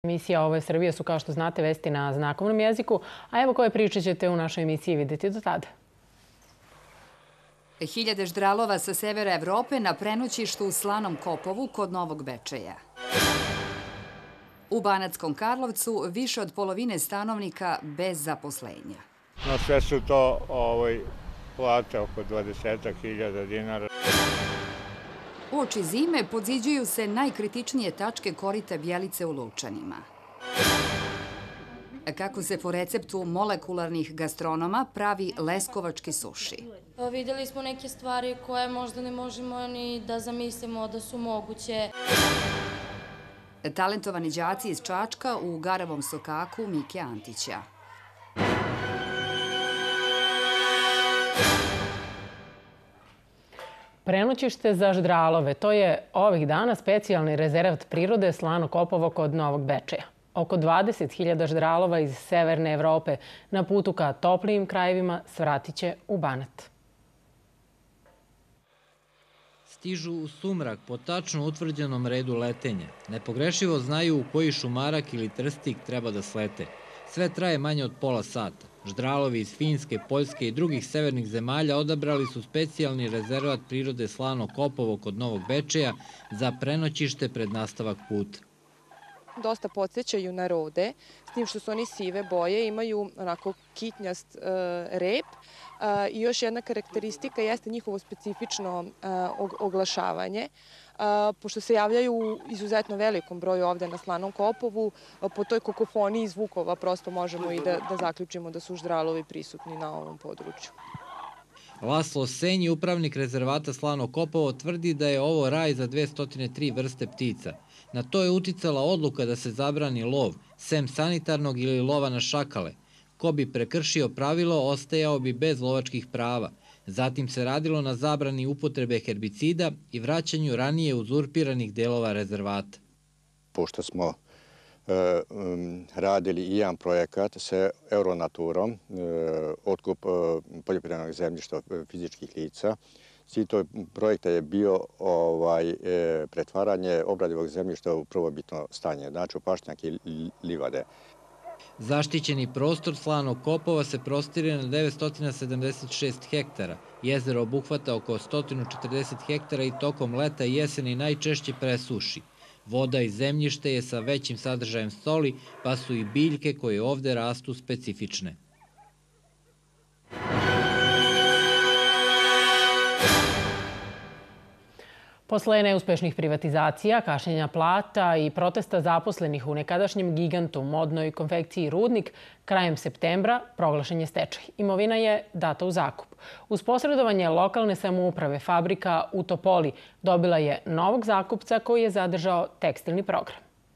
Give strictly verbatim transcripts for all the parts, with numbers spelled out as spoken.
Emisija Ovo je Srbija su, kao što znate, vesti na znakovnom jeziku, a evo koje priče ćete u našoj emisiji vidjeti do tada. Hiljade ždralova sa severa Evrope na prenoćištu u Slanom Kopovu kod Novog Bečeja. U Banatskom Karlovcu više od polovine stanovnika bez zaposlenja. No, sve su to ovaj, plate oko dvadeset hiljada dinara. Uoči zime podziđuju se najkritičnije tačke korita Bjelice u Lučanima. Kako se po receptu molekularnih gastronoma pravi leskovački suši. Vidjeli smo neke stvari koje možda ne možemo ni da zamislimo da su moguće. Talentovani đaci iz Čačka u Garavom sokaku Mike Antića. Prenoćište za ždralove. To je ovih dana specijalni rezervat prirode Slano Kopovo kod Novog Bečeja. Oko dvadeset hiljada ždralova iz severne Evrope na putu ka toplijim krajevima svratit će u Banat. Stižu u sumrak po tačno utvrđenom redu letenja. Nepogrešivo znaju u koji šumarak ili trstik treba da slete. Sve traje manje od pola sata. Ždralovi iz Finske, Poljske i drugih severnih zemalja odabrali su specijalni rezervat prirode Slano Kopovo kod Novog Bečeja za prenoćište pred nastavak puta. Dosta podsjećaju na rode, s tim što su oni sive boje, imaju onako kitnjast rep i još jedna karakteristika jeste njihovo specifično oglašavanje. Pošto se javljaju u izuzetno velikom broju ovde na Slanom Kopovu, po toj kakofoniji zvukova prosto možemo i da, da zaključimo da su ždralovi prisutni na ovom području. Laslo Senji, upravnik rezervata Slano Kopovo, tvrdi da je ovo raj za dvesta tri vrste ptica. Na to je uticala odluka da se zabrani lov, sem sanitarnog ili lova na šakale. Ko bi prekršio pravilo, ostajao bi bez lovačkih prava. Zatim se radilo na zabrani upotrebe herbicida i vraćanju ranije uzurpiranih delova rezervata. Pošto smo e, radili i jedan projekat sa Euronaturom, e, otkup e, poljoprivrednog zemljišta fizičkih lica, cilj tog projekta je bio ovaj, e, pretvaranje obradivog zemljišta u prvobitno stanje, znači u pašnjake i livade. Zaštićeni prostor Slanog Kopova se prostire na devetsto sedamdeset šest hektara. Jezero obuhvata oko sto četrdeset hektara i tokom leta i jeseni najčešće presuši. Voda i zemljište je sa većim sadržajem soli, pa su i biljke koje ovde rastu specifične. Posle neuspešnih privatizacija, kašnjenja plata i protesta zaposlenih u nekadašnjem gigantu modnoj konfekciji Rudnik, krajem septembra proglašen je stečaj. Imovina je data u zakup. Uz posredovanje lokalne samouprave, fabrika u Topoli dobila je novog zakupca koji je zadržao tekstilni program.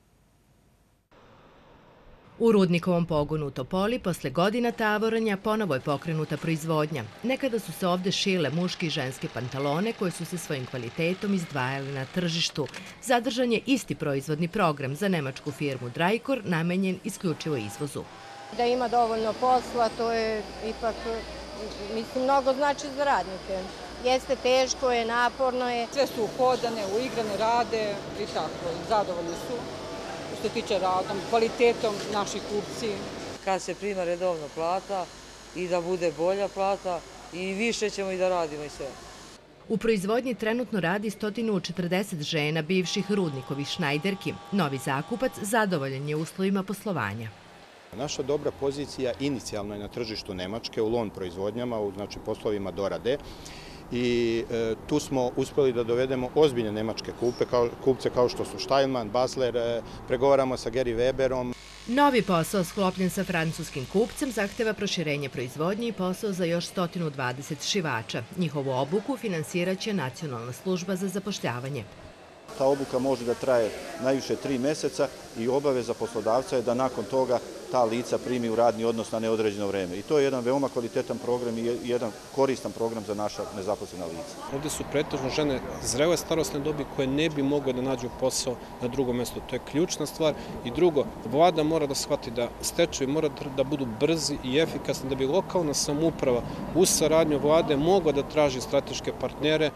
U Rudnikovom pogonu u Topoli posle godina tavoranja ponovo je pokrenuta proizvodnja. Nekada su se ovde šile muške i ženske pantalone koje su se svojim kvalitetom izdvajali na tržištu. Zadržan je isti proizvodni program za nemačku firmu Drajkor, namenjen isključivo izvozu. Da ima dovoljno posla, to je ipak, mislim, mnogo znači za radnike. Jeste teško je, naporno je. Sve su uhodane, uigrane, rade i tako, zadovoljni su. Što se tiče radom, kvalitetom naših kupci. Kad se prima redovno plata i da bude bolja plata i više ćemo i da radimo i sve. U proizvodnji trenutno radi sto četrdeset žena bivših Rudnikovih šnajderki. Novi zakupac zadovoljan je uslovima poslovanja. Naša dobra pozicija inicijalno je na tržištu Nemačke u lon proizvodnjama, u znači, poslovima dorade. I e, tu smo uspeli da dovedemo ozbiljne nemačke kupe, kao, kupce kao što su Steilman, Basler, e, pregovaramo sa Gary Weberom. Novi posao sklopljen sa francuskim kupcem zahteva proširenje proizvodnje i posao za još sto dvadeset šivača. Njihovu obuku finansiraće Nacionalna služba za zapošljavanje. Ta obuka može da traje najviše tri meseca i obaveza poslodavca je da nakon toga ta lica primi u radni odnos na neodređeno vreme. I to je jedan veoma kvalitetan program i jedan koristan program za naša nezaposlena lica. Ovde su pretežno žene zrele starosne dobi koje ne bi mogle da nađu posao na drugom mestu. To je ključna stvar. I drugo, vlada mora da shvati da stečajevi mora da budu brzi i efikasni, da bi lokalna samouprava uz saradnju vlade mogla da traži strateške partnere.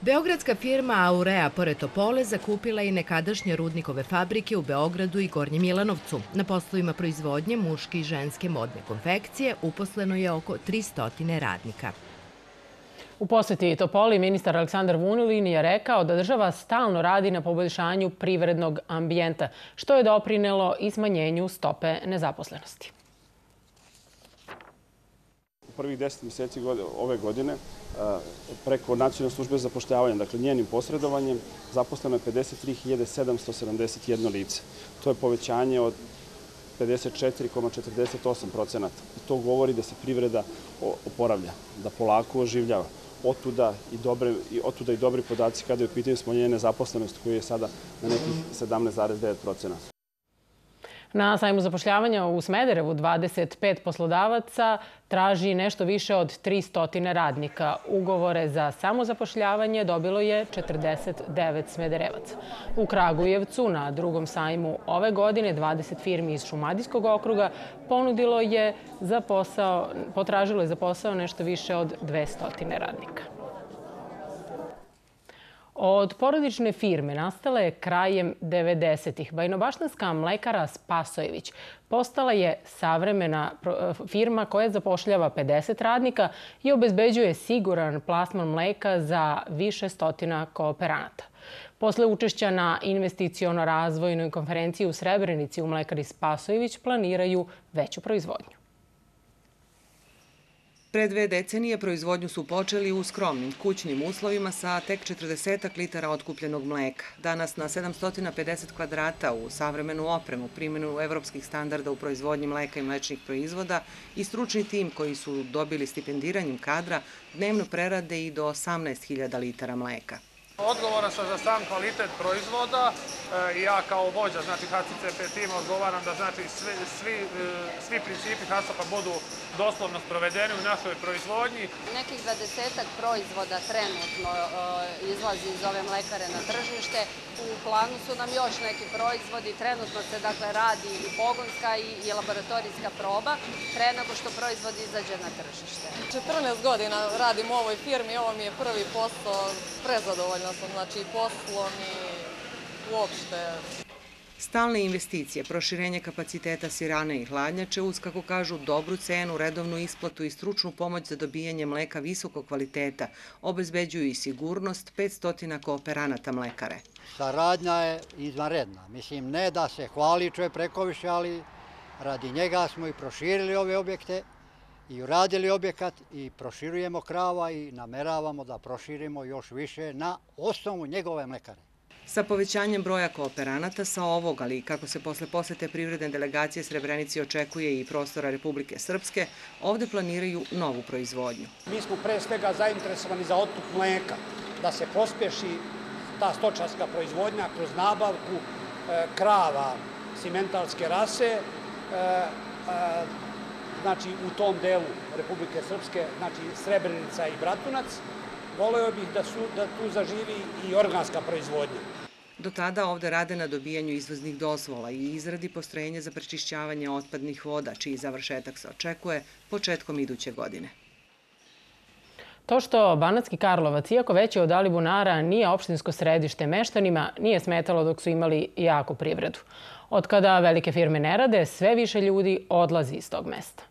Beogradska firma Aurea pored Topole zakupila je nekadašnje rudnikove fabrike u Beogradu i Gornjem Milanovcu. Na poslovima proizvodnje muške i ženske modne konfekcije uposleno je oko tristo radnika. U poseti Topoli ministar Aleksandar Vulin je rekao da država stalno radi na poboljšanju privrednog ambijenta, što je doprinelo i smanjenju stope nezaposlenosti. U prvih deset mjeseci ove godine preko Nacionalne službe za zapošljavanje, dakle njenim posredovanjem, zaposleno je pedeset tri hiljade sedamsto sedamdeset jedno lice. To je povećanje od pedeset četiri zarez četrdeset osam posto. To govori da se privreda oporavlja, da polako oživljava. Otuda i dobri podaci kada je u pitanju smanjenje nezaposlenosti koji je sada na nekih sedamnaest zarez devet posto. Na sajmu zapošljavanja u Smederevu dvadeset pet poslodavaca traži nešto više od tristo radnika. Ugovore za samozapošljavanje dobilo je četrdeset devet Smederevaca. U Kragujevcu na drugom sajmu ove godine dvadeset firmi iz Šumadijskog okruga ponudilo je za posao, potražilo je za posao nešto više od dvesta radnika. Od porodične firme nastala je krajem devedesetih. Bajnobaštanska mlekara Spasojević postala je savremena firma koja zapošljava pedeset radnika i obezbeđuje siguran plasman mleka za više stotina kooperanata. Posle učešća na investiciono-razvojnoj konferenciji u Srebrenici u mlekari Spasojević planiraju veću proizvodnju. Pre dve decenije proizvodnju su počeli u skromnim kućnim uslovima sa tek četrdeset litara otkupljenog mleka. Danas na sedamsto pedeset kvadrata u savremenu opremu, primjenu evropskih standarda u proizvodnji mleka i mlečnih proizvoda i stručni tim koji su dobili stipendiranjem kadra dnevno prerade i do osamnaest hiljada litara mleka. Odgovoran sam za sam kvalitet proizvoda i ja kao vođa, znači H C C P tima odgovaram da znači svi principi H A S A P-a budu doslovno sprovedeni u našoj proizvodnji. Nekih dvadesetak proizvoda trenutno izlazi iz ove mlekare na tržište. U planu su nam još neki proizvodi. Trenutno se dakle radi i pogonska i laboratorijska proba pre nego što proizvod izađe na tržište. četrnaest godina radim u ovoj firmi, ovo mi je prvi posao, prezadovoljna sam, znači i poslom i uopšte. Stalne investicije, proširenje kapaciteta sirane i hladnjače uz, kako kažu, dobru cenu, redovnu isplatu i stručnu pomoć za dobijanje mleka visokog kvaliteta obezbeđuju i sigurnost petsto kooperanata mlekare. Saradnja je izvanredna. Mislim, ne da se hvali čovjek prekoviše, ali radi njega smo i proširili ove objekte i uradili objekat i proširujemo krava i nameravamo da proširimo još više na osnovu njegove mlekare. Sa povećanjem broja kooperanata sa ovog, ali kako se posle posete privredne delegacije Srebrenici očekuje i prostora Republike Srpske, ovde planiraju novu proizvodnju. Mi smo pre svega zainteresovani za otkup mleka, da se pospeši ta stočarska proizvodnja kroz nabavku krava simentalske rase, znači u tom delu Republike Srpske, znači Srebrenica i Bratunac. Voleo bih da tu zaživi i organska proizvodnja. Do tada ovde rade na dobijanju izvoznih dozvola i izradi postrojenja za prečišćavanje otpadnih voda, čiji završetak se očekuje početkom iduće godine. To što Banatski Karlovac, iako veći od Alibunara, nije opštinsko središte meštanima, nije smetalo dok su imali jaku privredu. Od kada velike firme ne rade, sve više ljudi odlazi iz tog mesta.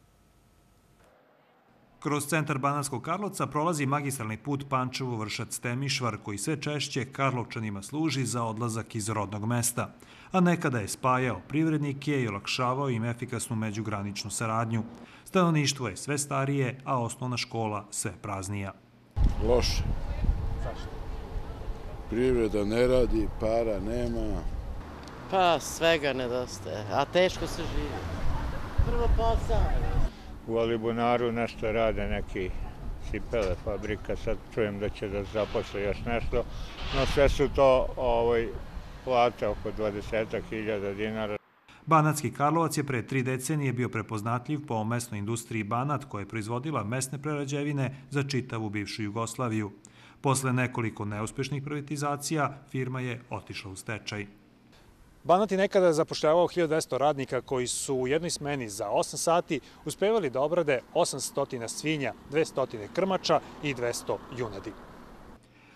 Kroz centar Banatskog Karlovca prolazi magistralni put Pančevo-Vršac-Temišvar, koji sve češće Karlovčanima služi za odlazak iz rodnog mesta, a nekada je spajao privrednike i olakšavao im efikasnu međugraničnu saradnju. Stanovništvo je sve starije, a osnovna škola sve praznija. Loše. Zašto? Privreda ne radi, para nema. Pa svega nedostaje, a teško se živi. Prvo posao. U Alibunaru nešto rade neki cipele fabrika, sad čujem da će da zaposle još nešto, no sve su to plate oko dvadeset hiljada dinara. Banatski Karlovac je pre tri decenije bio prepoznatljiv po mesnoj industriji Banat, koja je proizvodila mesne prerađevine za čitavu bivšu Jugoslaviju. Posle nekoliko neuspešnih privatizacija, firma je otišla u stečaj. Banat je nekada zapošljavao hiljadu dvesta radnika koji su u jednoj smeni za osam sati uspevali da obrade osamsto svinja, dvesta krmača i dvesta junadi.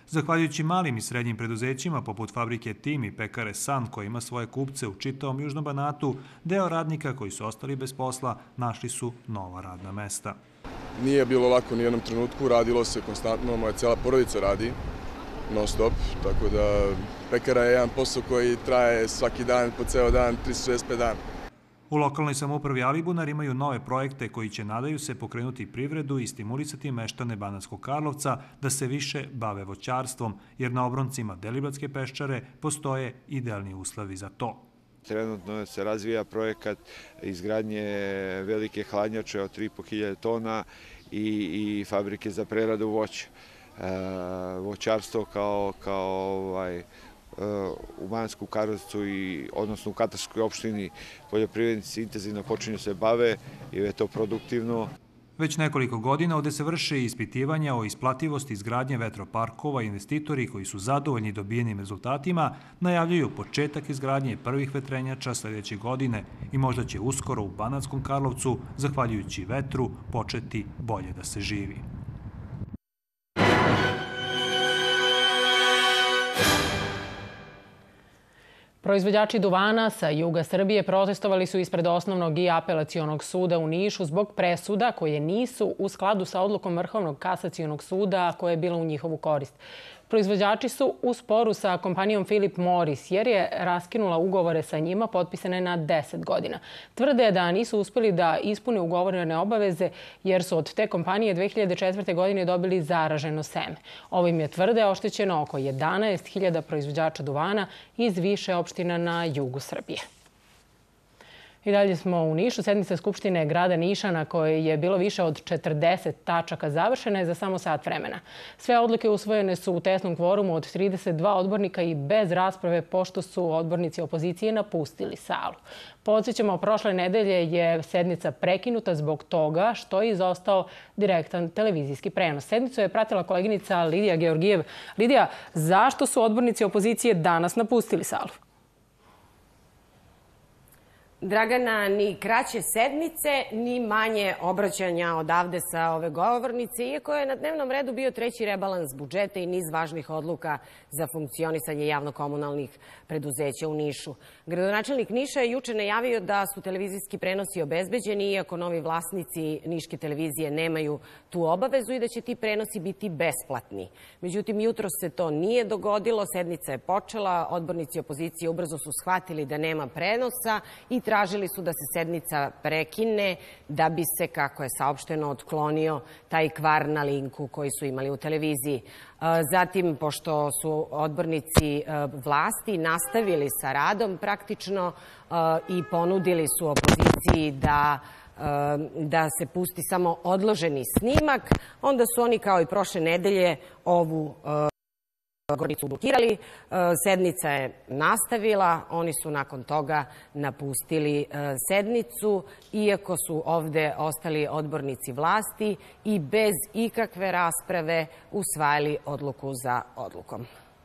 Zahvaljujući malim i srednjim preduzećima, poput fabrike Tim i pekare San, koja ima svoje kupce u čitavom Južnom Banatu, deo radnika koji su ostali bez posla našli su nova radna mesta. Nije bilo lako ni u jednom trenutku, radilo se konstantno, moja cijela porodica radi non stop, tako da pekara je jedan posao koji traje svaki dan, po ceo dan, tristo šezdeset pet dana. U lokalnoj samoupravi Alibunar imaju nove projekte koji će, nadaju se, pokrenuti privredu i stimulisati meštane Banatskog Karlovca da se više bave voćarstvom, jer na obroncima Deliblatske peščare postoje idealni uslovi za to. Trenutno se razvija projekat izgradnje velike hladnjače od tri i po hiljade tona i, i fabrike za preradu voća. E, voćarstvo kao, kao ovaj, u Banatskom Karlovcu i odnosno u katastarskoj opštini poljoprivrednici intenzivno počinju se bave i je to produktivno. Već nekoliko godina ovde se vrše ispitivanja o isplativosti izgradnje vetroparkova. Investitori koji su zadovoljni dobijenim rezultatima najavljuju početak izgradnje prvih vetrenjača sledeće godine i možda će uskoro u Banatskom Karlovcu, zahvaljujući vetru, početi bolje da se živi. Proizvođači duvana sa juga Srbije protestovali su ispred Osnovnog i Apelacionog suda u Nišu zbog presuda koje nisu u skladu sa odlukom Vrhovnog kasacionog suda koja je bila u njihovu korist. Proizvođači su u sporu sa kompanijom Philip Morris jer je raskinula ugovore sa njima potpisane na deset godina. Tvrde da nisu uspeli da ispune ugovorene obaveze jer su od te kompanije dve hiljade četvrte. godine dobili zaraženo seme. Ovim je, tvrde, oštećeno oko jedanaest hiljada proizvođača duvana iz više opština na jugu Srbije. I dalje smo u Nišu. Sednica Skupštine grada Niša na kojoj je bilo više od četrdeset tačaka završena je za samo sat vremena. Sve odluke usvojene su u tesnom kvorumu od trideset dva odbornika i bez rasprave pošto su odbornici opozicije napustili salu. Podsjećamo, prošle nedelje je sednica prekinuta zbog toga što je izostao direktan televizijski prenos. Sednicu je pratila koleginica Lidija Georgijev. Lidija, zašto su odbornici opozicije danas napustili salu? Dragana, ni kraće sednice, ni manje obraćanja odavde sa ove govornice, iako je na dnevnom redu bio treći rebalans budžeta i niz važnih odluka za funkcionisanje javno-komunalnih preduzeća u Nišu. Gradonačelnik Niša je juče najavio da su televizijski prenosi obezbeđeni, iako novi vlasnici Niške televizije nemaju tu obavezu i da će ti prenosi biti besplatni. Međutim, jutro se to nije dogodilo, sednica je počela, odbornici opozicije ubrzo su shvatili da nema prenosa i tražili su da se sednica prekine da bi se, kako je saopšteno, otklonio taj kvar na linku koji su imali u televiziji. Zatim, pošto su odbornici vlasti nastavili sa radom praktično i ponudili su opoziciji da da se pusti samo odloženi snimak, onda su oni kao i prošle nedelje ovu govornicu blokirali. Sednica je nastavila, oni su nakon toga napustili sednicu, iako su ovde ostali odbornici vlasti i bez ikakve rasprave usvajali odluku za odlukom.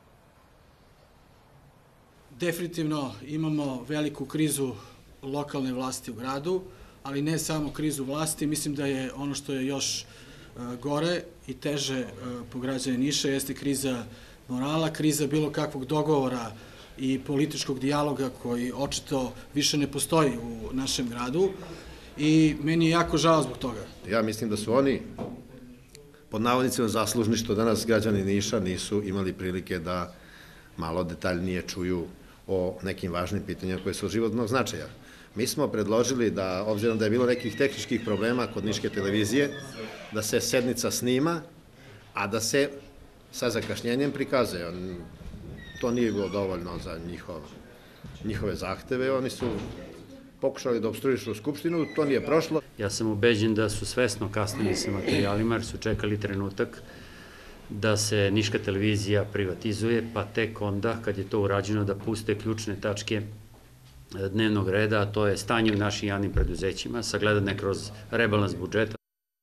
Definitivno imamo veliku krizu lokalne vlasti u gradu, ali ne samo krizu vlasti. Mislim da je ono što je još gore i teže po građane Niša jeste kriza morala, kriza bilo kakvog dogovora i političkog dijaloga koji očito više ne postoji u našem gradu i meni je jako žao zbog toga. Ja mislim da su oni pod navodnicima zaslužni što danas građani Niša nisu imali prilike da malo detaljnije čuju o nekim važnim pitanjima koje su od životnog značaja. Mi smo predložili da, obzirom da je bilo nekih tehničkih problema kod Niške televizije, da se sednica snima, a da se sa zakašnjenjem prikazuje. To nije bilo dovoljno za njihove zahteve. Oni su pokušali da opstruišu Skupštinu, to nije prošlo. Ja sam ubeđen da su svesno kasnili sa materijalima jer su čekali trenutak da se Niška televizija privatizuje, pa tek onda, kad je to urađeno, da puste ključne tačke dnevnog reda, a to je stanje u našim javnim preduzećima, sagledane kroz rebalans budžeta.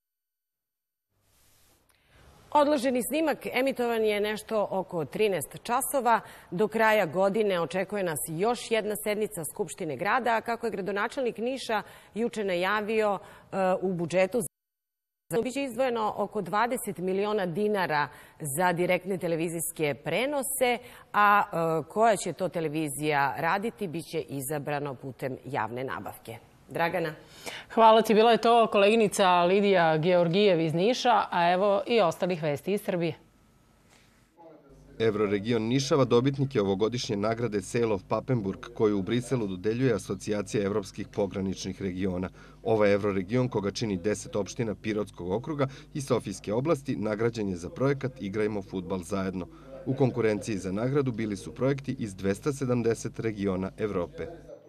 Odloženi snimak emitovan je nešto oko trinaest časova. Do kraja godine očekuje nas još jedna sednica Skupštine grada, a kako je gradonačelnik Niša juče najavio u budžetu Biće izdvojeno oko dvadeset miliona dinara za direktne televizijske prenose, a koja će to televizija raditi biće izabrano putem javne nabavke. Dragana. Hvala ti. Bila je to koleginica Lidija Georgijev iz Niša, a evo i ostalih vesti iz Srbije. Evroregion Nišava dobitnik je ovogodišnje nagrade Sale of Papenburg, koju u Briselu dodeljuje Asocijacija evropskih pograničnih regiona. Ovaj evroregion, koga čini deset opština Pirotskog okruga i Sofijske oblasti, nagrađen je za projekat Igrajmo fudbal zajedno. U konkurenciji za nagradu bili su projekti iz dvesta sedamdeset regiona Evrope.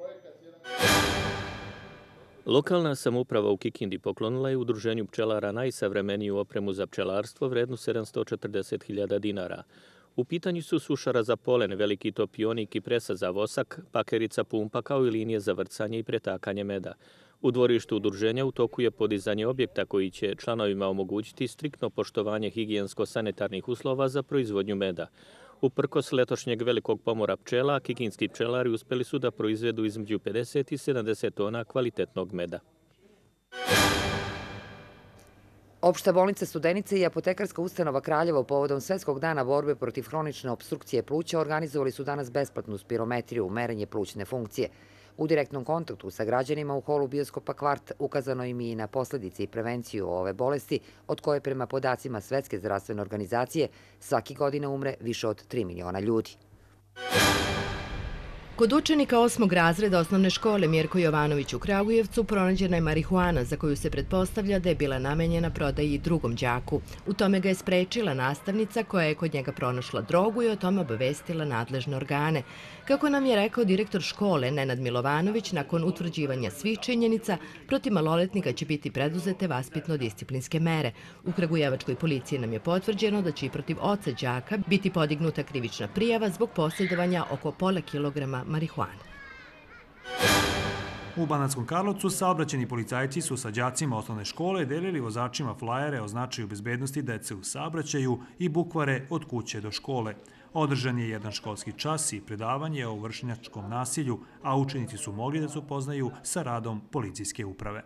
Lokalna samouprava u Kikindi poklonila je udruženju pčelara najsavremeniju opremu za pčelarstvo vrednu sedamsto četrdeset hiljada dinara. U pitanju su sušara za polen, veliki topionik i presa za vosak, pakerica pumpa kao i linije za vrcanje i pretakanje meda. U dvorištu udruženja u toku je podizanje objekta koji će članovima omogućiti striktno poštovanje higijensko-sanitarnih uslova za proizvodnju meda. Uprkos letošnjeg velikog pomora pčela, kikinski pčelari uspeli su da proizvedu između pedeset i sedamdeset tona kvalitetnog meda. Opšta bolnica Studenica i apotekarska ustanova Kraljevo povodom Svetskog dana borbe protiv hronične opstrukcije pluća organizovali su danas besplatnu spirometriju, merenje plućne funkcije. U direktnom kontaktu sa građanima u holu bioskopa Kvart ukazano im i na posledice i prevenciju ove bolesti, od koje prema podacima Svetske zdravstvene organizacije svaki godine umre više od tri miliona ljudi. Kod učenika osmog razreda osnovne škole Mirko Jovanović u Kragujevcu pronađena je marihuana za koju se pretpostavlja da je bila namenjena prodaji drugom đaku. U tome ga je sprečila nastavnica koja je kod njega pronašla drogu i o tome obavestila nadležne organe. Kako nam je rekao direktor škole Nenad Milovanović, nakon utvrđivanja svih činjenica, protiv maloletnika će biti preduzete vaspitno-disciplinske mere. U kragujevačkoj policiji nam je potvrđeno da će i protiv oca đaka biti podignuta krivična prijava zbog posjedovanja oko pola kilograma marihuane. U Banatskom Karlovcu saobraćajni policajci su sa đacima osnovne škole delili vozačima flajere o značaju bezbednosti dece u saobraćaju i bukvare od kuće do škole. Održan je jedan školski čas i predavanje o vršnjačkom nasilju, a učenici su mogli da se upoznaju sa radom policijske uprave.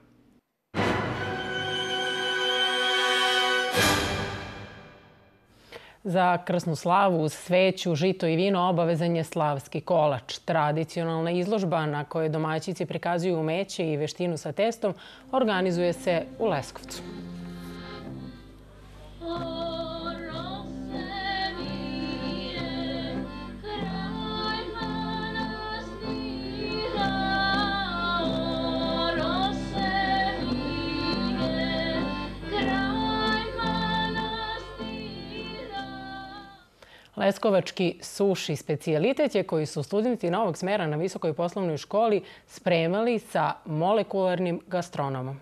Za krsnu slavu uz sveću, žito i vino obavezan je slavski kolač. Tradicionalna izložba na kojoj domaćici prikazuju umeće i veštinu sa testom organizuje se u Leskovcu. Leskovački suši specijalitet je koji su studenti novog smera na Visokoj poslovnoj školi spremali sa molekularnim gastronomom.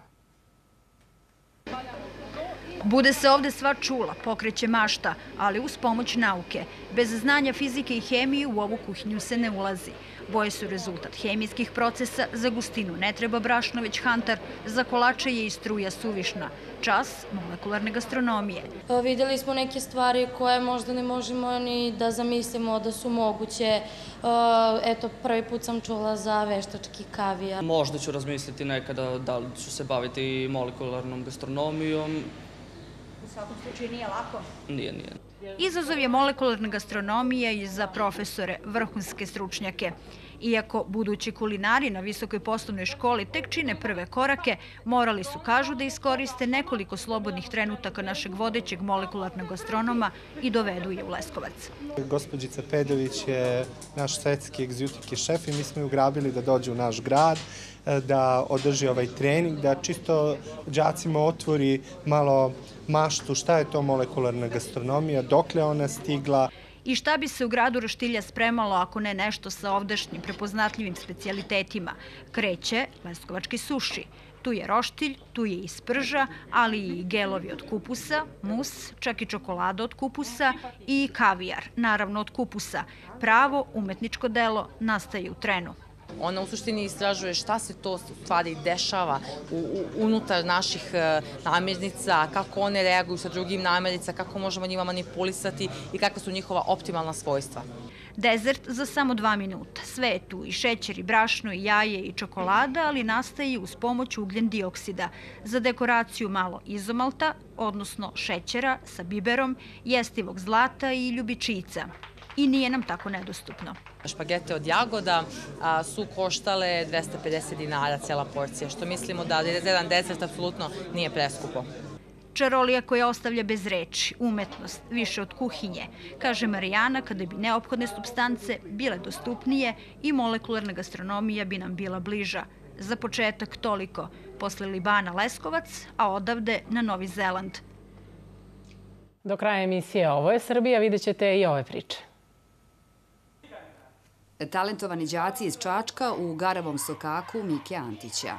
Bude se ovde sva čula, pokreće mašta, ali uz pomoć nauke. Bez znanja fizike i hemije u ovu kuhinju se ne ulazi. Boje su rezultat hemijskih procesa, za gustinu ne treba brašno, već hantar, za kolače je i struja suvišna. Čas molekularne gastronomije. Vidjeli smo neke stvari koje možda ne možemo ni da zamislimo da su moguće. Eto, prvi put sam čula za veštački kavijar. Možda ću razmisliti nekada da li ću se baviti molekularnom gastronomijom. U svakom slučaju nije lako? Nije, nije. Izazov je molekularna gastronomija i za profesore, vrhunske stručnjake. Iako budući kulinari na Visokoj poslovnoj školi tek čine prve korake, morali su, kažu, da iskoriste nekoliko slobodnih trenutaka našeg vodećeg molekularnog gastronoma i dovedu je u Leskovac. Gospođica Pedović je naš svetski egzotiki šef i mi smo ju grabili da dođe u naš grad, da održi ovaj trening, da čisto đacima otvori malo maštu šta je to molekularna gastronomija, dokle ona stigla. I šta bi se u gradu Roštilja spremalo ako ne nešto sa ovdašnjim prepoznatljivim specijalitetima? Kreće leskovački suši. Tu je roštilj, tu je i sprža, ali i gelovi od kupusa, mus, čak i čokolada od kupusa i kavijar, naravno od kupusa. Pravo umetničko delo nastaje u trenu. Ona u suštini istražuje šta se to stvari dešava unutar naših namirnica, kako one reaguju sa drugim namirnica, kako možemo njima manipulisati i kakva su njihova optimalna svojstva. Dezert za samo dva minuta. Sve je tu, i šećer, i brašno, i jaje, i čokolada, ali nastaje uz pomoć ugljen dioksida. Za dekoraciju malo izomalta, odnosno šećera sa biberom, jestivog zlata i ljubičica. I nije nam tako nedostupno. Špagete od jagoda su koštale dvesta pedeset dinara cela porcija, što mislimo da za jedan desert apsolutno nije preskupo. Čarolija koja ostavlja bez reči, umetnost, više od kuhinje, kaže Marijana, kada bi neophodne supstance bile dostupnije i molekularna gastronomija bi nam bila bliža. Za početak toliko, posle Libana Leskovac, a odavde na Novi Zeland. Do kraja emisije Ovo je Srbija vidjet ćete i ove priče. Talentovani đaci iz Čačka u Garavom sokaku Mike Antića.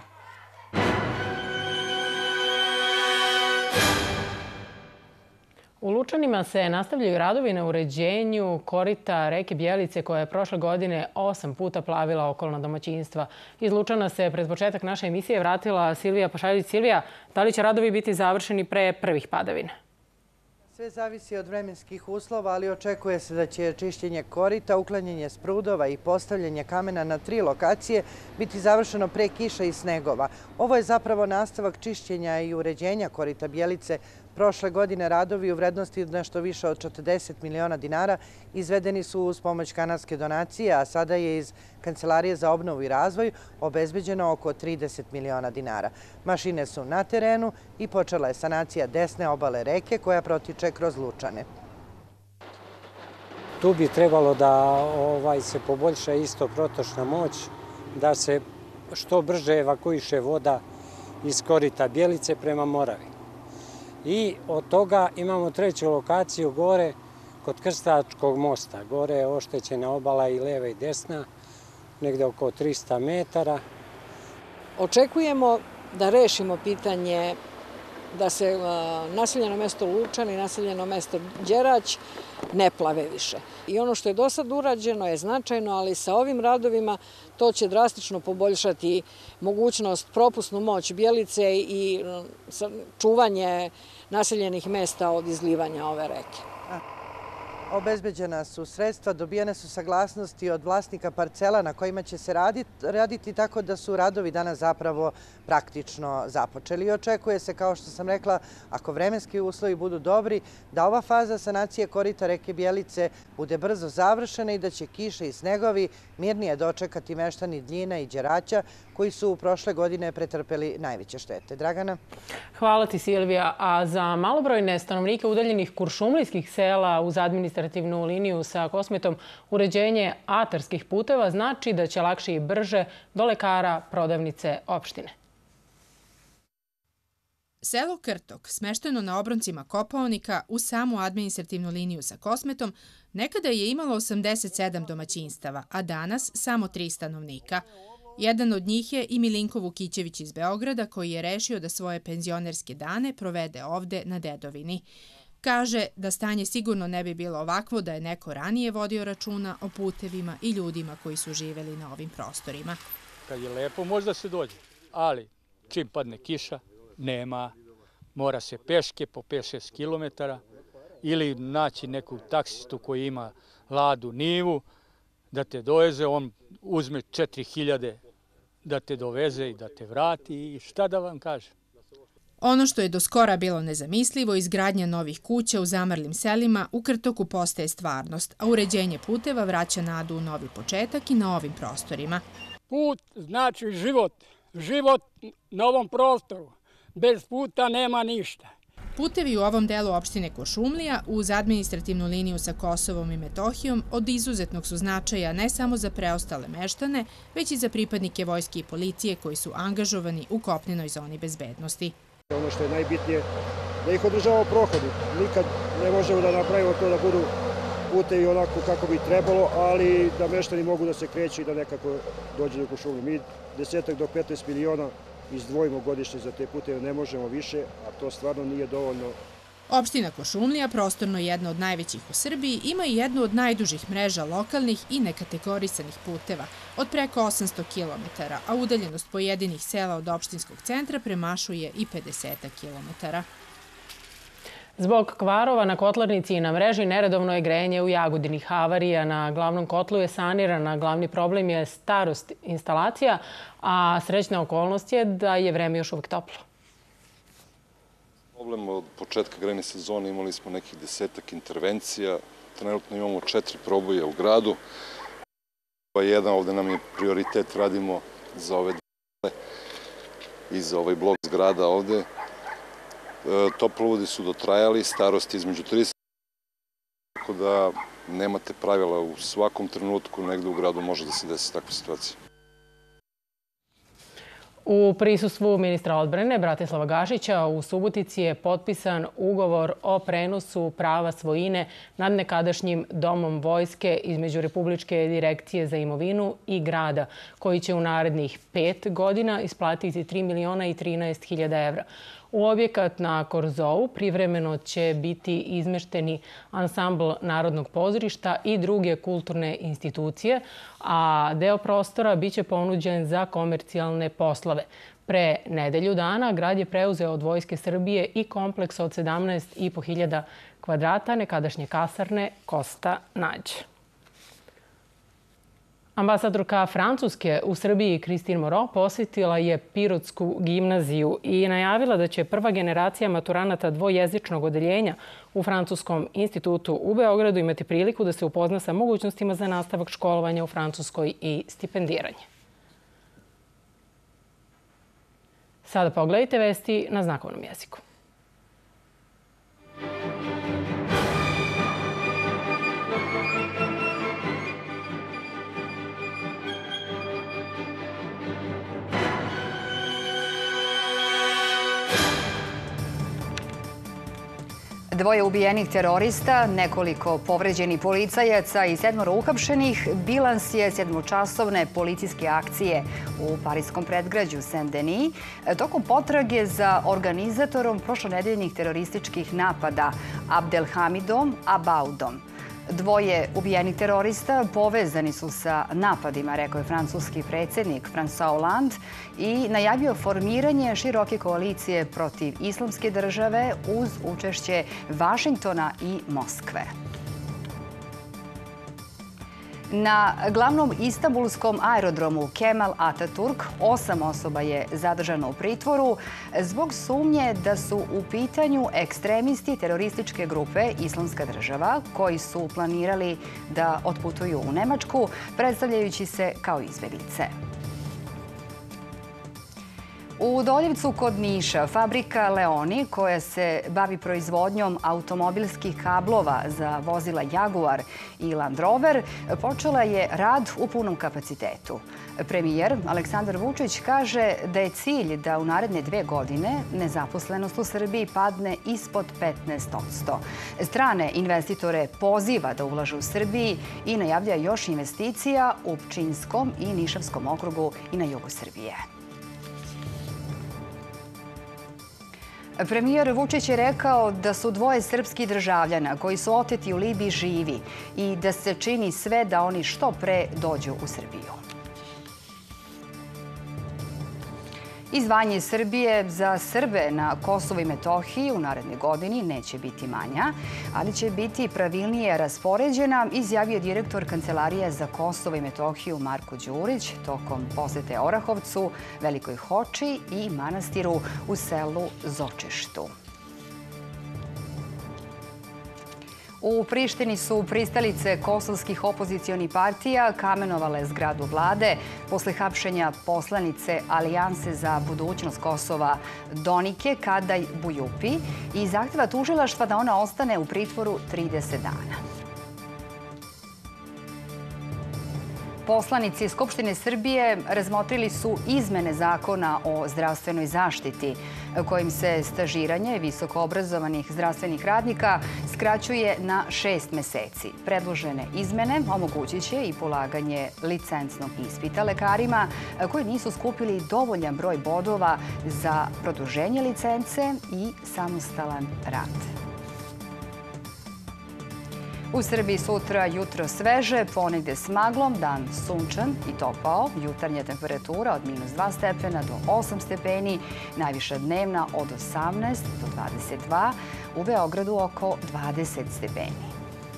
U Lučanima se nastavljaju radovi na uređenju korita reke Bjelice koja je prošle godine osam puta plavila okolna domaćinstva. Iz Lučana se pred početak naše emisije vratila Silvija Pašaljić. Silvija, da li će radovi biti završeni pre prvih padavina? Sve zavisi od vremenskih uslova, ali očekuje se da će čišćenje korita, uklanjanje sprudova i postavljanje kamena na tri lokacije biti završeno pre kiša i snegova. Ovo je zapravo nastavak čišćenja i uređenja korita Bjelice. Prošle godine radovi u vrednosti od nešto više od četrdeset miliona dinara izvedeni su uz pomoć kanadske donacije, a sada je iz Kancelarije za obnovu i razvoj obezbeđeno oko trideset miliona dinara. Mašine su na terenu i počela je sanacija desne obale reke koja protiče kroz Lučane. Tu bi trebalo da ovaj, se poboljša isto protočna moć, da se što brže evakuiše voda iz korita Bjelice prema Moravi. I od toga imamo treću lokaciju gore kod Krstačkog mosta. Gore je oštećena obala i leva i desna, negde oko trista metara. Očekujemo da rešimo pitanje da se naseljeno mesto Lučan i naseljeno mesto Đerać ne plave više. I ono što je do sad urađeno je značajno, ali sa ovim radovima to će drastično poboljšati mogućnost, propusnu moć Bjelice i čuvanje naseljenih mesta od izlivanja ove reke. Obezbeđena su sredstva, dobijene su saglasnosti od vlasnika parcela na kojima će se raditi, tako da su radovi danas zapravo praktično započeli. I očekuje se, kao što sam rekla, ako vremenski uslovi budu dobri, da ova faza sanacije korita reke Bjelice bude brzo završena i da će kiše i snegovi mirnije dočekati meštani Dljina i Đeraća, koji su prošle godine pretrpeli najveće štete. Dragana? Hvala ti, Silvija. A za malobrojne stanovnike udaljenih kuršumlijskih sela uz administrativnu liniju sa Kosmetom uređenje atarskih puteva znači da će lakše i brže do lekara, prodavnice, opštine. Selo Krtok, smešteno na obroncima Kopaonika uz samu administrativnu liniju sa Kosmetom, nekada je imalo osamdeset sedam domaćinstava, a danas samo tri stanovnika. Jedan od njih je i Milinko Vukićević iz Beograda, koji je rešio da svoje penzionerske dane provede ovde na dedovini. Kaže da stanje sigurno ne bi bilo ovakvo da je neko ranije vodio računa o putevima i ljudima koji su živeli na ovim prostorima. Kad je lepo, možda se dođe, ali čim padne kiša, nema. Mora se peške po pet šest kilometara ili naći neku taksistu koji ima Ladu Nivu da te doveze, on uzme četiri hiljade da te doveze i da te vrati i šta da vam kaže. Ono što je do skora bilo nezamislivo, izgradnja novih kuća u zamrlim selima, u Krtoku postaje stvarnost, a uređenje puteva vraća nadu u novi početak i na ovim prostorima. Put znači život, život na ovom prostoru. Bez puta nema ništa. Putevi u ovom delu opštine Kuršumlija uz administrativnu liniju sa Kosovom i Metohijom od izuzetnog su značaja ne samo za preostale meštane, već i za pripadnike vojske i policije koji su angažovani u kopnenoj zoni bezbednosti. Ono što je najbitnije, da ih održavamo prohodu. Nikad ne možemo da napravimo to da budu putevi onako kako bi trebalo, ali da meštani mogu da se kreću i da nekako dođe do Kuršumlije. Mi desetak do petnaest miliona izdvojimo godišnje za te puteve, ne možemo više, a to stvarno nije dovoljno. Opština Kuršumlija, prostorno jedna od najvećih u Srbiji, ima i jednu od najdužih mreža lokalnih i nekategorisanih puteva, od preko osamsto kilometara, a udaljenost pojedinih sela od opštinskog centra premašuje i pedeset kilometara. Zbog kvarova na kotlarnici i na mreži neredovno je grejanje u Jagodini. Havarija na glavnom kotlu je sanirana. Glavni problem je starost instalacija, a srećna okolnost je da je vreme još uvek toplo. Problem od početka grejne sezone imali smo nekih desetak intervencija. Trenutno imamo četiri proboja u gradu. Jedan ovde nam je prioritet, radimo za ove dve i za ovaj blok zgrada ovde. Toplovodi su dotrajali, starost između trideset, tako da nemate pravila. U svakom trenutku negde u gradu može da se desi takva situacija. U prisustvu ministra odbrane Bratislava Gašića u Subotici je potpisan ugovor o prenosu prava svojine nad nekadašnjim domom vojske između Republičke direkcije za imovinu i grada, koji će u narednih pet godina isplatiti tri miliona i trinaest hiljada evra. U objekat na Korzovu privremeno će biti izmešteni ansambl Narodnog pozorišta i druge kulturne institucije, a deo prostora biće ponuđen za komercijalne poslove. Pre nedelju dana grad je preuzeo od Vojske Srbije i kompleks od sedamnaest i po hiljada kvadrata nekadašnje kasarne Kosta Nađ. Ambasadorka Francuske u Srbiji Christine Moreau posjetila je Pirotsku gimnaziju i najavila da će prva generacija maturanata dvojezičnog odeljenja u Francuskom institutu u Beogradu imati priliku da se upozna sa mogućnostima za nastavak školovanja u Francuskoj i stipendiranje. Sada pogledajte vesti na znakovnom jeziku. Dvoje ubijenih terorista, nekoliko povređenih policajaca i sedmoro uhapšenih bilans je sedmočasovne policijske akcije u parijskom predgrađu Saint-Denis tokom potrage za organizatorom prošlonedeljnih terorističkih napada Abdelhamidom Abaudom. Dvoje ubijenih terorista povezani su sa napadima, rekao je francuski predsjednik François Hollande i najavio formiranje široke koalicije protiv islamske države uz učešće Vašingtona i Moskve. Na glavnom istanbulskom aerodromu Kemal Ataturk osam osoba je zadržano u pritvoru zbog sumnje da su u pitanju ekstremisti terorističke grupe Islamska država koji su planirali da otputuju u Nemačku predstavljajući se kao izbjeglice. U Doljevcu kod Niša fabrika Leoni, koja se bavi proizvodnjom automobilskih kablova za vozila Jaguar i Land Rover, počela je rad u punom kapacitetu. Premijer Aleksandar Vučić kaže da je cilj da u naredne dve godine nezaposlenost u Srbiji padne ispod petnaest posto. Strane investitore poziva da ulažu u Srbiji i najavlja još investicija u Pčinjskom i Nišavskom okrugu i na jugu Srbije. Premijer Vučić je rekao da su dvoje srpskih državljana koji su oteti u Libiji živi i da se čini sve da oni što pre dođu u Srbiju. Izdvajanje Srbije za Srbe na Kosovu i Metohiji u narednoj godini neće biti manja, ali će biti pravilnije raspoređena, izjavio direktor Kancelarije za Kosovo i Metohiju Marko Đurić tokom posete Orahovcu, Velikoj Hoči i manastiru u selu Zočeštu. U Prištini su pristalice kosovskih opozicionih partija kamenovale zgradu vlade posle hapšenja poslanice Alijanse za budućnost Kosova Donike Kadaj Bujupi i zahteva tužilaštva da ona ostane u pritvoru trideset dana. Poslanici Skupštine Srbije razmotrili su izmene zakona o zdravstvenoj zaštiti, kojim se stažiranje visokoobrazovanih zdravstvenih radnika skraćuje na šest meseci. Predložene izmene omogućit će i polaganje licencnog ispita lekarima koji nisu skupili dovoljan broj bodova za produženje licence i samostalan rad. U Srbiji sutra jutro sveže, ponegde s maglom, dan sunčan i topao. Jutarnja temperatura od minus dva stepena do osam stepeni, najviša dnevna od osamnaest do dvadeset dva, u Beogradu oko dvadeset stepeni.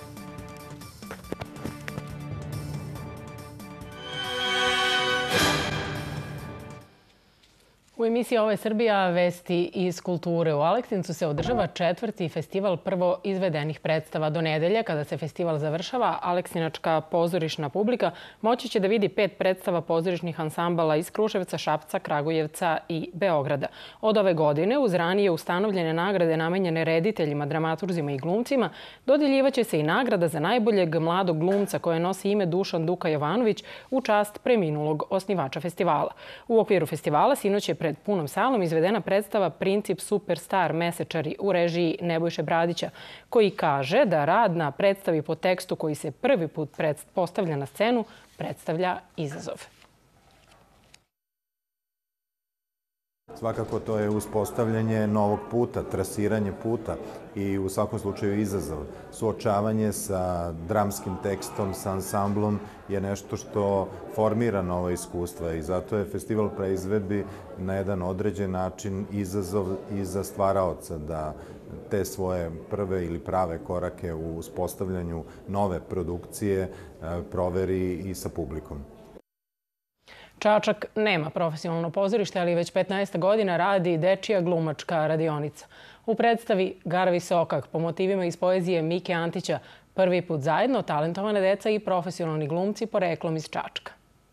U emisiji Ovo je Srbija, vesti iz kulture. U Aleksincu se održava četvrti festival prvo izvedenih predstava. Do nedelje, kada se festival završava, aleksinačka pozorišna publika moći će da vidi pet predstava pozorišnih ansambala iz Kruševca, Šapca, Kragujevca i Beograda. Od ove godine, uz ranije ustanovljene nagrade namenjene rediteljima, dramaturzima i glumcima, dodeljivaće se i nagrada za najboljeg mladog glumca koje nosi ime Dušan Duka Jovanović u čast preminulog osnivača festivala. U okviru festivala sinoć je pred punom salom izvedena predstava Princip Superstar mesečari u režiji Nebojše Bradića, koji kaže da rad na predstavi po tekstu koji se prvi put postavlja na scenu predstavlja izazov. Svakako to je uspostavljanje novog puta, trasiranje puta i u svakom slučaju izazov. Suočavanje sa dramskim tekstom, sa ansamblom je nešto što formira nova iskustva i zato je festival preizvedbi na jedan određen način izazov i za stvaraoca da te svoje prve ili prave korake u uspostavljanju nove produkcije proveri i sa publikom. Čačak nema profesionalno pozorište, ali već petnaest godina radi dečija glumačka radionica. U predstavi Garavi Sokak po motivima iz poezije Mike Antića prvi put zajedno talentovane deca i profesionalni glumci poreklom iz Čačka.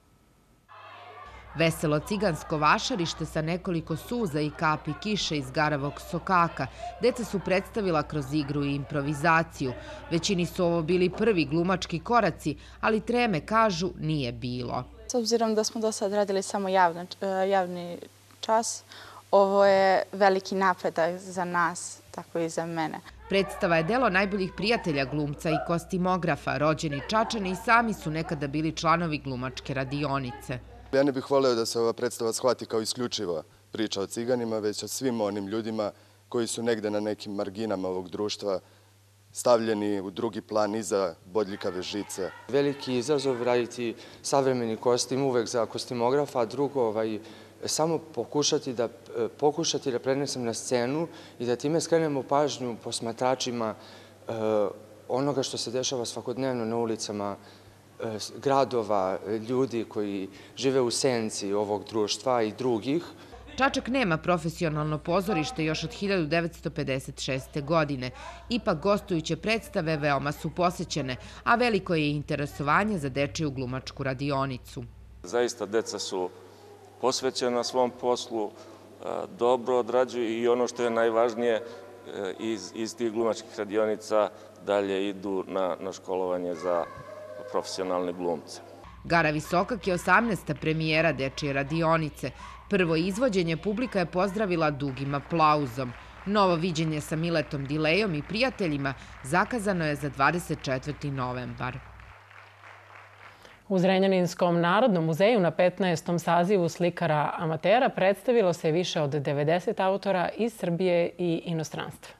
Veselo cigansko vašarište sa nekoliko suza i kapi kiše iz Garavog Sokaka deca su predstavila kroz igru i improvizaciju. Većini su ovo bili prvi glumački koraci, ali treme, kažu, nije bilo. S obzirom da smo do sad radili samo javni čas, ovo je veliki napredak za nas, tako i za mene. Predstava je delo najboljih prijatelja glumca i kostimografa. Rođeni Čačani i sami su nekada bili članovi glumačke radionice. Ja ne bih voleo da se ova predstava shvati kao isključiva priča o ciganima, već o svim onim ljudima koji su negde na nekim marginama ovog društva stavljeni u drugi plan iza bodljikave žice. Veliki izazov raditi savremeni kostim uvek za kostimografa, a drugo samo pokušati da pokušati da prenesem na scenu i da time skrenemo pažnju posmatračima onoga što se dešava svakodnevno na ulicama gradova, ljudi koji žive u senci ovog društva i drugih. Čačak nema profesionalno pozorište još od hiljadu devetsto pedeset šeste. godine. Ipak gostujuće predstave veoma su posećene, a veliko je interesovanje za dečiju glumačku radionicu. Zaista deca su posvećena svom poslu, dobro odrađuju i ono što je najvažnije, iz tih glumačkih radionica dalje idu na školovanje za profesionalne glumce. Garavi Sokak je osamnaesta premijera dečije radionice. Prvo izvođenje publika je pozdravila dugim aplauzom. Novo viđenje sa Miletom Dilejom i prijateljima zakazano je za dvadeset četvrti novembar. U Zrenjaninskom narodnom muzeju na petnaestom sazivu slikara amatera predstavilo se više od devedeset autora iz Srbije i inostranstva.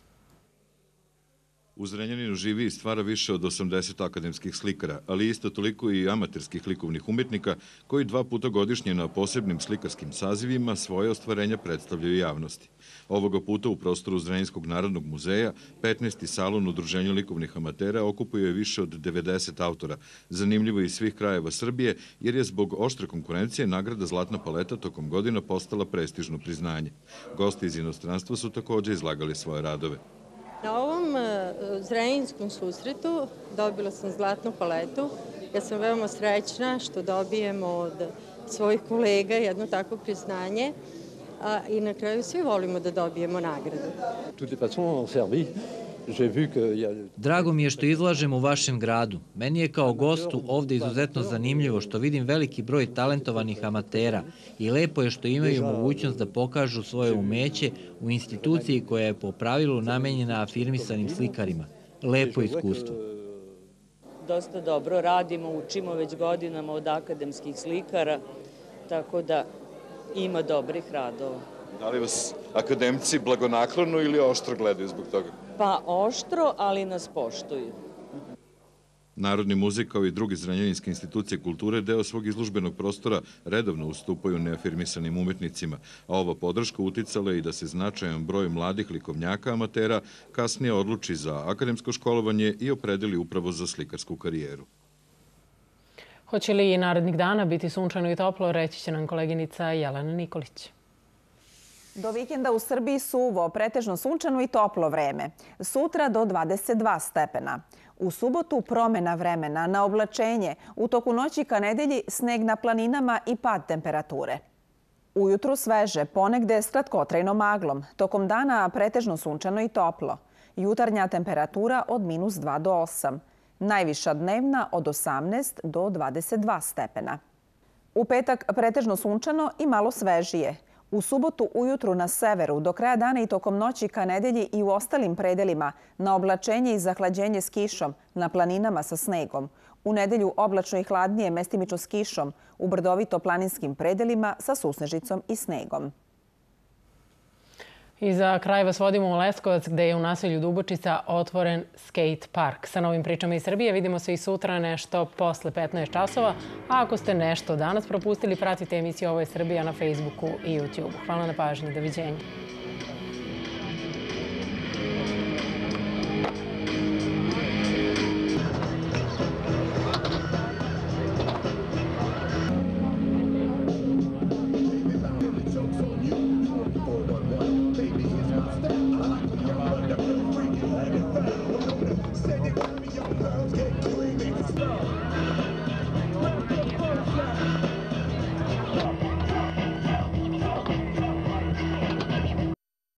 U Zrenjaninu živi i stvara više od osamdeset akademskih slikara, ali isto toliko i amaterskih likovnih umetnika koji dva puta godišnje na posebnim slikarskim sazivima svoje ostvarenja predstavljaju javnosti. Ovoga puta u prostoru Zrenjanskog narodnog muzeja petnaesti salon Udruženja likovnih amatera okupuje više od devedeset autora, zanimljivo iz svih krajeva Srbije, jer je zbog oštre konkurencije nagrada Zlatna paleta tokom godina postala prestižno priznanje. Gosti iz inostranstva su također izlagali svoje radove. Na ovom zrenjanskom susretu dobila sam Zlatnu paletu. Ja sam veoma srećna što dobijemo od svojih kolega jedno takvo priznanje i na kraju svi volimo da dobijemo nagradu. Drago mi je što izlažem u vašem gradu. Meni je kao gostu ovde izuzetno zanimljivo što vidim veliki broj talentovanih amatera i lepo je što imaju mogućnost da pokažu svoje umeće u instituciji koja je po pravilu namenjena afirmisanim slikarima. Lepo iskustvo. Dosta dobro radimo, učimo već godinama od akademskih slikara, tako da ima dobrih radova. Da li vas akademci blagonaklono ili oštro gledaju zbog toga? Pa oštro, ali nas poštuju. Narodni muzej kao i druge zrenjaninske institucije kulture deo svog izložbenog prostora redovno ustupaju neafirmisanim umetnicima, a ova podrška uticala je i da se značajan broj mladih likovnjaka amatera kasnije odluči za akademsko školovanje i opredeli upravo za slikarsku karijeru. Hoće li i narednih dana biti sunčano i toplo, reći će nam koleginica Jelena Nikolić. Do vikenda u Srbiji suvo, pretežno sunčano i toplo vreme. Sutra do dvadeset dva stepena. U subotu promena vremena na oblačenje, u toku noći ka nedelji sneg na planinama i pad temperature. Ujutru sveže, ponegde s kratkotrajnom maglom. Tokom dana pretežno sunčano i toplo. Jutarnja temperatura od minus dva do osam. Najviša dnevna od osamnaest do dvadeset dva stepena. U petak pretežno sunčano i malo svežije. U subotu ujutru na severu, do kraja dana i tokom noći ka nedelji i u ostalim predelima na oblačenje i zahlađenje s kišom, na planinama sa snegom. U nedelju oblačno i hladnije, mestimično s kišom, u brdovito-planinskim predelima sa susnežicom i snegom. I za kraj vas vodimo u Leskovac, gde je u naselju Dubočica otvoren skate park. Sa novim pričama iz Srbije vidimo se i sutra nešto posle petnaest časova. A ako ste nešto danas propustili, pratite emisiju Ovo je Srbija na Facebooku i YouTubeu. Hvala na pažnji. Doviđenja.